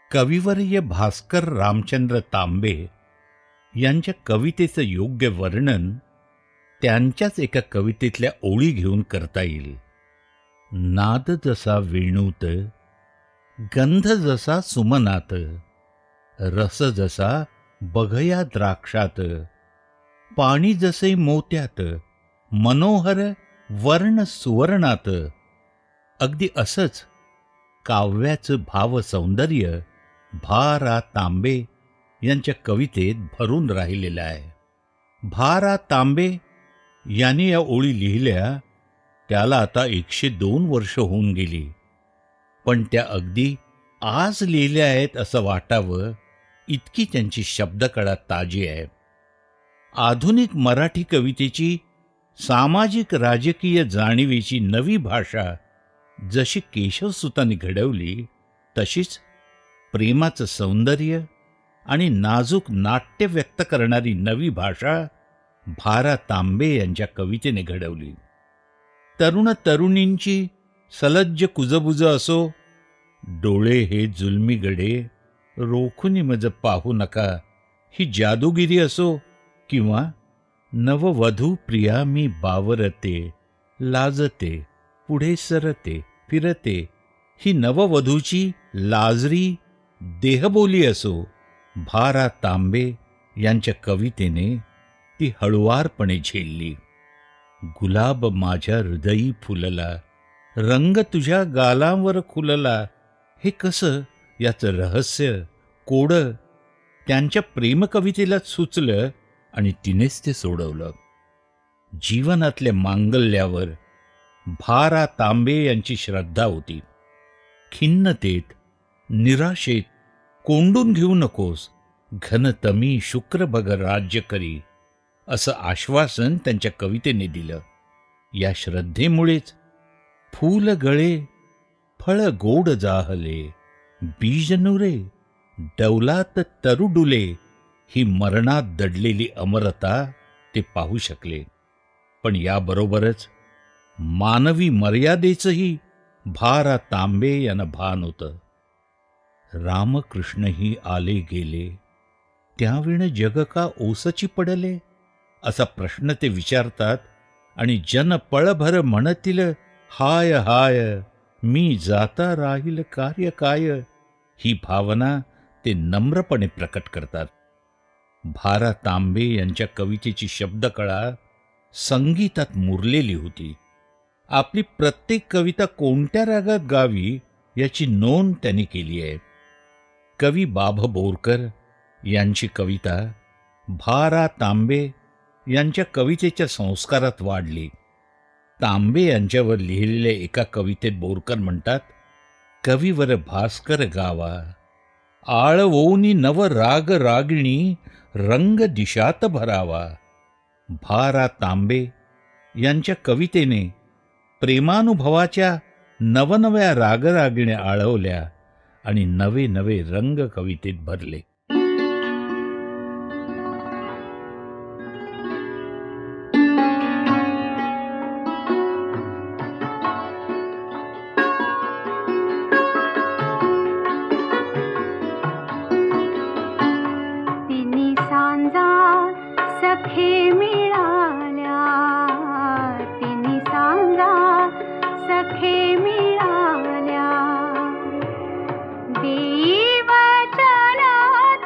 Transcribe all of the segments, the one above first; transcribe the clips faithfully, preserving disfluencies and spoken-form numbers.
कविवर्य भास्कर रामचंद्र तांबे यांच्या कवितेचं योग्य वर्णन त्यांच्याच एका कवितेतल्या ओळी घेऊन करता येईल. नाद जसा वेणूत, गंध जसा सुमनात, रस जसा बघया द्राक्षात, पाणी जसे मोत्यात, मनोहर वर्ण सुवर्णात. अगदी असंच काव्याचं भावसौंदर्य भा रा तांबे यांच्या कवितेत भरून राहिलेलं आहे. भा रा तांबे यांनी या ओळी लिहिल्या त्याला आता एकशे दोन वर्ष होऊन गेली, पण त्या अगदी आज लिहिल्या आहेत असं वाटावं इतकी त्यांची शब्दकळा ताजी आहे. आधुनिक मराठी कवितेची सामाजिक राजकीय जाणीवेची नवी भाषा जशी केशवसुतांनी घडवली, तशीच प्रेमाचं सौंदर्य आणि नाजूक नाट्य व्यक्त करणारी नवी भाषा भा रा तांबे यांच्या कवितेने घडवली. तरुण तरुणींची सलज्ज कुजबुज असो, डोळे हे जुलमी गडे रोखुनी मज पाहू नका ही जादूगिरी असो, किंवा नववधू प्रिया मी बावरते लाजते पुढे सरते फिरते ही नववधूची लाजरी देहबोली असो, भा रा तांबे यांच्या कवितेने ती हळुवारपणे झेलली. गुलाब माझ्या हृदयी फुलला, रंग तुझ्या गालांवर खुलला, हे कसं याचं रहस्य कोडं त्यांच्या प्रेमकवितेला सुचलं आणि तिनेच ते सोडवलं. जीवनातल्या मांगल्यावर भा रा तांबे यांची श्रद्धा होती. खिन्नतेत निराशेत कोंडून घेऊ नकोस, घनतमी शुक्र बघ राज्य करी, असं आश्वासन त्यांच्या कवितेने दिलं. या श्रद्धेमुळेच फूल गळे फळ गोड जाहले, बीज नुरे डौलात तरुडुले ही मरणात दडलेली अमरता ते पाहू शकले. पण याबरोबरच मानवी मर्यादेचंही भा रा तांबे यांना भान होतं. रामकृष्णही आले गेले, त्याविण जग का ओसची पडले, असा प्रश्न ते विचारतात आणि जन पळभर म्हणतील हाय हाय मी जाता राहील कार्य काय, ही भावना ते नम्रपणे प्रकट करतात. भा रा तांबे यांच्या कवितेची शब्दकळा संगीतात मुरलेली होती. आपली प्रत्येक कविता कोणत्या रागात गावी याची नोंद त्यांनी केली आहे. कवी बाभ बोरकर यांची कविता भा रा तांबे यांच्या कवितेच्या संस्कारात वाढली. तांबे यांच्यावर लिहिलेल्या एका कवितेत बोरकर म्हणतात, कविवर भास्कर गावा आळवोनी नव राग रागिणी रंग दिशात भरावा. भा रा तांबे यांच्या कवितेने प्रेमानुभवाच्या नवनव्या रागरागिण्या आळवल्या आणि नवे नवे रंग कवितेत भरले. तिन्ही सांजा सखे मिळाल्या, तिन्ही सांजा सखे मिळाल्या, देई वचन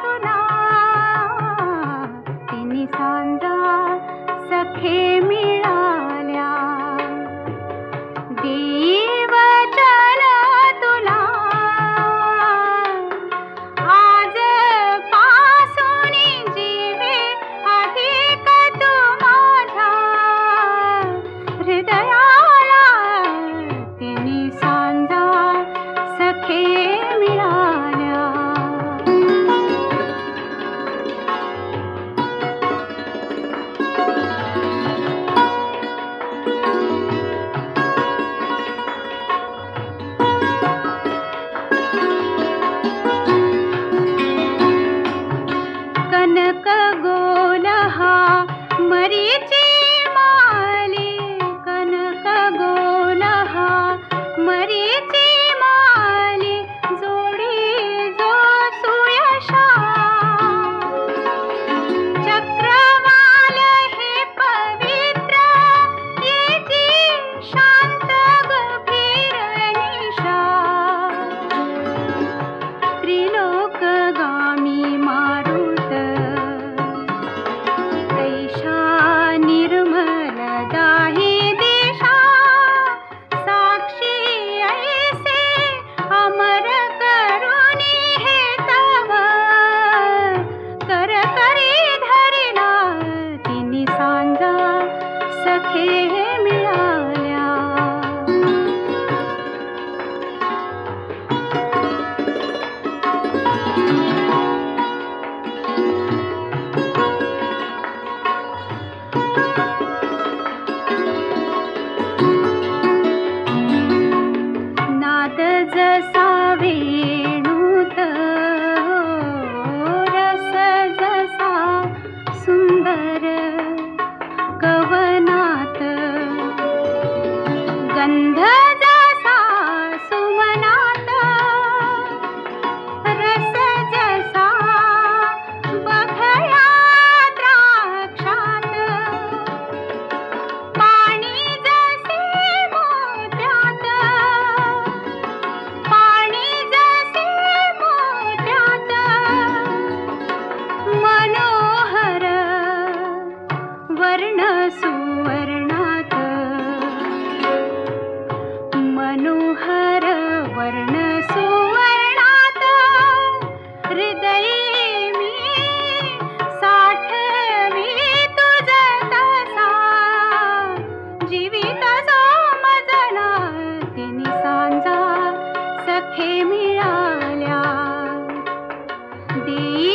ती